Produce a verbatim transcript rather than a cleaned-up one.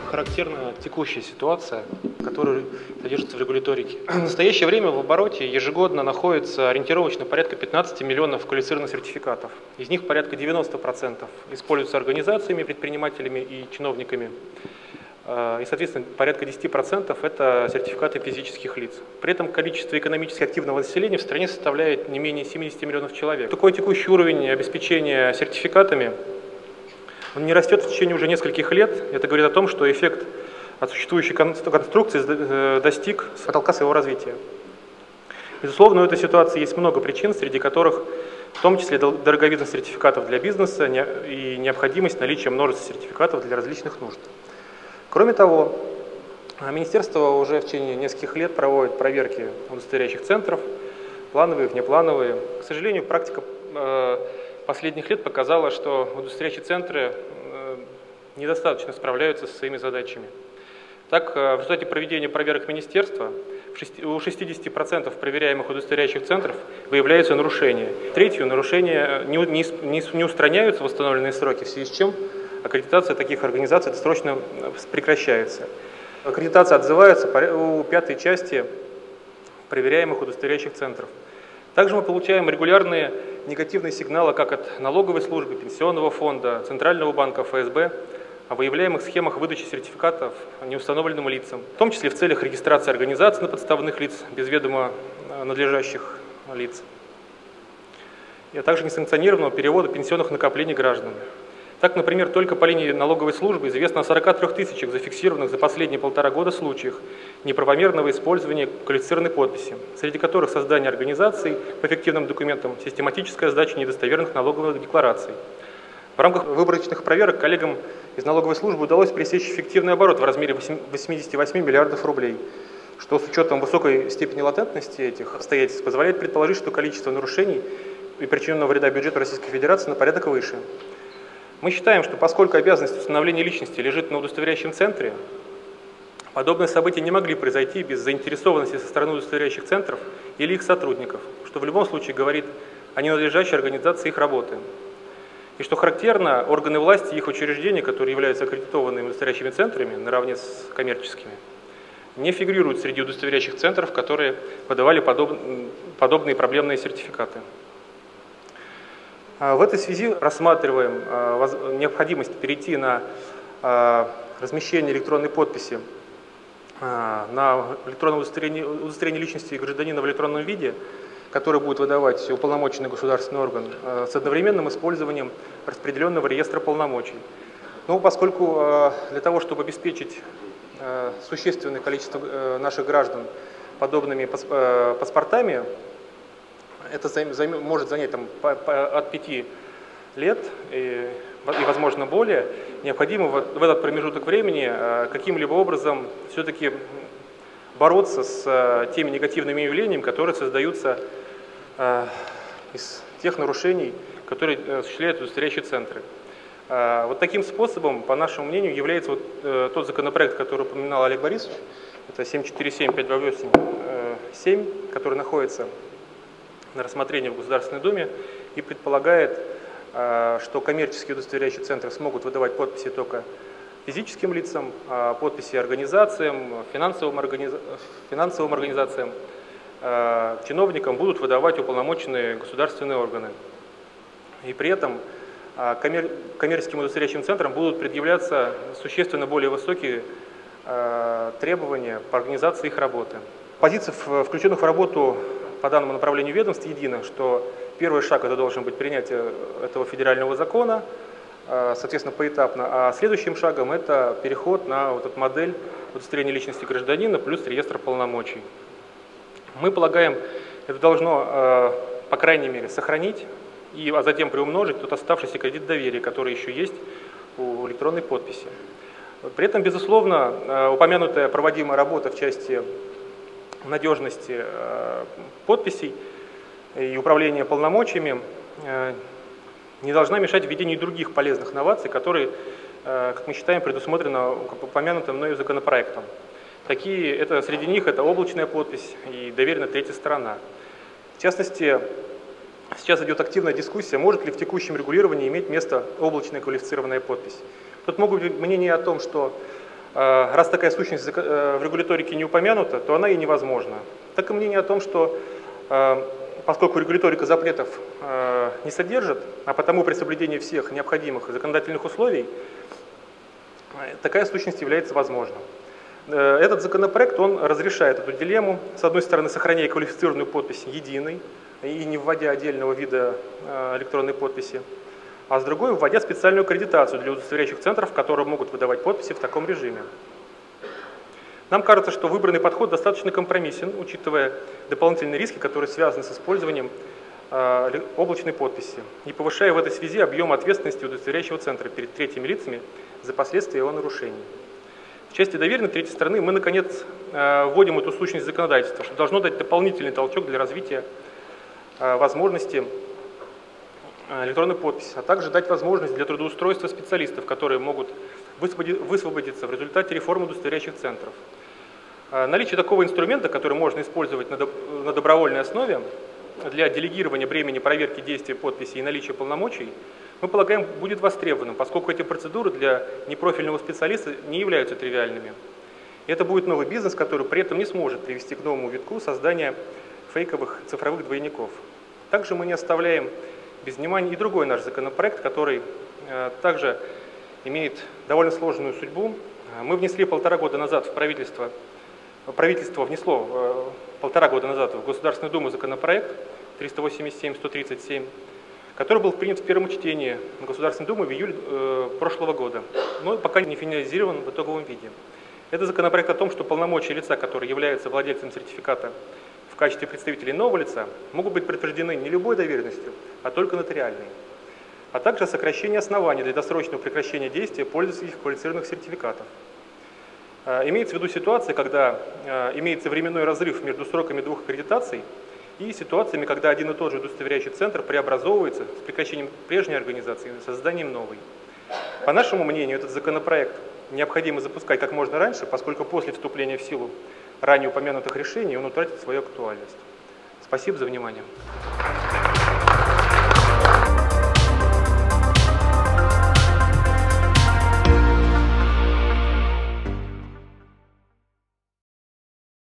характерна текущая ситуация, которая содержится в регуляторике. В настоящее время в обороте ежегодно находится ориентировочно порядка пятнадцати миллионов квалифицированных сертификатов. Из них порядка девяноста процентов используются организациями, предпринимателями и чиновниками. И, соответственно, порядка десяти процентов это сертификаты физических лиц. При этом количество экономически активного населения в стране составляет не менее семидесяти миллионов человек. Такой текущий уровень обеспечения сертификатами он не растет в течение уже нескольких лет. Это говорит о том, что эффект от существующей конструкции достиг потолка своего развития. Безусловно, у этой ситуации есть много причин, среди которых в том числе дороговизна сертификатов для бизнеса и необходимость наличия множества сертификатов для различных нужд. Кроме того, министерство уже в течение нескольких лет проводит проверки удостоверяющих центров, плановые, внеплановые. К сожалению, практика последних лет показала, что удостоверяющие центры недостаточно справляются со своими задачами. Так, в результате проведения проверок министерства у шестидесяти процентов проверяемых удостоверяющих центров выявляются нарушения. Третью, нарушения не, не, не устраняются в установленные сроки, в связи с чем аккредитация таких организаций досрочно прекращается. Аккредитация отзывается у пятой части проверяемых удостоверяющих центров. Также мы получаем регулярные негативные сигналы как от налоговой службы, пенсионного фонда, Центрального банка, эф эс бэ о выявляемых схемах выдачи сертификатов неустановленным лицам, в том числе в целях регистрации организаций на подставных лиц без ведома надлежащих лиц, а также несанкционированного перевода пенсионных накоплений граждан. Так, например, только по линии налоговой службы известно о сорока трёх тысячах зафиксированных за последние полтора года случаях неправомерного использования квалифицированной подписи, среди которых создание организаций по эффективным документам, систематическая сдача недостоверных налоговых деклараций. В рамках выборочных проверок коллегам из налоговой службы удалось пресечь эффективный оборот в размере восьмидесяти восьми миллиардов рублей, что с учетом высокой степени латентности этих обстоятельств позволяет предположить, что количество нарушений и причиненного вреда бюджету Российской Федерации на порядок выше. Мы считаем, что поскольку обязанность установления личности лежит на удостоверяющем центре, подобные события не могли произойти без заинтересованности со стороны удостоверяющих центров или их сотрудников, что в любом случае говорит о ненадлежащей организации их работы. И что характерно, органы власти и их учреждения, которые являются аккредитованными удостоверяющими центрами наравне с коммерческими, не фигурируют среди удостоверяющих центров, которые выдавали подоб... подобные проблемные сертификаты. В этой связи рассматриваем необходимость перейти на размещение электронной подписи на электронное удостоверение, удостоверение личности гражданина в электронном виде, который будет выдавать уполномоченный государственный орган, с одновременным использованием распределенного реестра полномочий. Но поскольку для того, чтобы обеспечить существенное количество наших граждан подобными паспортами, это займ, может занять там, по, по, от пяти лет и, и, возможно, более, необходимо в, в этот промежуток времени э, каким-либо образом все-таки бороться с э, теми негативными явлениями, которые создаются э, из тех нарушений, которые осуществляют удостоверяющие центры. Э, вот таким способом, по нашему мнению, является вот, э, тот законопроект, который упоминал Олег Борисович, это семь четыре семь пять два восемь семь, который находится на рассмотрение в Государственной Думе и предполагает, что коммерческие удостоверяющие центры смогут выдавать подписи только физическим лицам, а подписи организациям, финансовым, организ... финансовым организациям, чиновникам будут выдавать уполномоченные государственные органы. И при этом коммер... коммерческим удостоверяющим центрам будут предъявляться существенно более высокие требования по организации их работы. Позиция включенных в работу по данному направлению ведомств едино, что первый шаг это должен быть принятие этого федерального закона, соответственно, поэтапно, а следующим шагом это переход на вот эту модель удостоверения личности гражданина плюс реестр полномочий. Мы полагаем, это должно, по крайней мере, сохранить и а затем приумножить тот оставшийся кредит доверия, который еще есть у электронной подписи. При этом, безусловно, упомянутая проводимая работа в части надежности подписей и управления полномочиями не должна мешать введению других полезных новаций, которые, как мы считаем, предусмотрены упомянутым мною законопроектом. Такие, это, среди них это облачная подпись и доверенная третья сторона. В частности, сейчас идет активная дискуссия, может ли в текущем регулировании иметь место облачная квалифицированная подпись. Тут могут быть мнения о том, что Раз такая сущность в регуляторике не упомянута, то она и невозможна. Так и мнение о том, что поскольку регуляторика запретов не содержит, а потому при соблюдении всех необходимых законодательных условий, такая сущность является возможной. Этот законопроект, он разрешает эту дилемму, с одной стороны, сохраняя квалифицированную подпись единой и не вводя отдельного вида электронной подписи, а с другой, вводя специальную аккредитацию для удостоверяющих центров, которые могут выдавать подписи в таком режиме. Нам кажется, что выбранный подход достаточно компромиссен, учитывая дополнительные риски, которые связаны с использованием э, облачной подписи, не повышая в этой связи объем ответственности удостоверяющего центра перед третьими лицами за последствия его нарушений. В части доверенной третьей стороны мы, наконец, э, вводим эту сущность законодательства, что должно дать дополнительный толчок для развития э, возможности электронной подписи, а также дать возможность для трудоустройства специалистов, которые могут высвободиться в результате реформы удостоверяющих центров. Наличие такого инструмента, который можно использовать на добровольной основе для делегирования бремени проверки действия подписи и наличия полномочий, мы полагаем, будет востребованным, поскольку эти процедуры для непрофильного специалиста не являются тривиальными. И это будет новый бизнес, который при этом не сможет привести к новому витку создания фейковых цифровых двойников. Также мы не оставляем без внимания и другой наш законопроект, который э, также имеет довольно сложную судьбу. Мы внесли полтора года назад в правительство, правительство внесло э, полтора года назад в Государственную Думу законопроект триста восемьдесят семь сто тридцать семь, который был принят в первом чтении Государственной Думы в июле э, прошлого года, но пока не финализирован в итоговом виде. Это законопроект о том, что полномочия лица, который является владельцем сертификата в качестве представителей нового лица, могут быть подтверждены не любой доверенностью, а только нотариальной, а также сокращение оснований для досрочного прекращения действия пользовательских квалифицированных сертификатов. Имеется в виду ситуация, когда имеется временной разрыв между сроками двух аккредитаций и ситуациями, когда один и тот же удостоверяющий центр преобразовывается с прекращением прежней организации и созданием новой. По нашему мнению, этот законопроект необходимо запускать как можно раньше, поскольку после вступления в силу ранее упомянутых решений он утратит свою актуальность. Спасибо за внимание.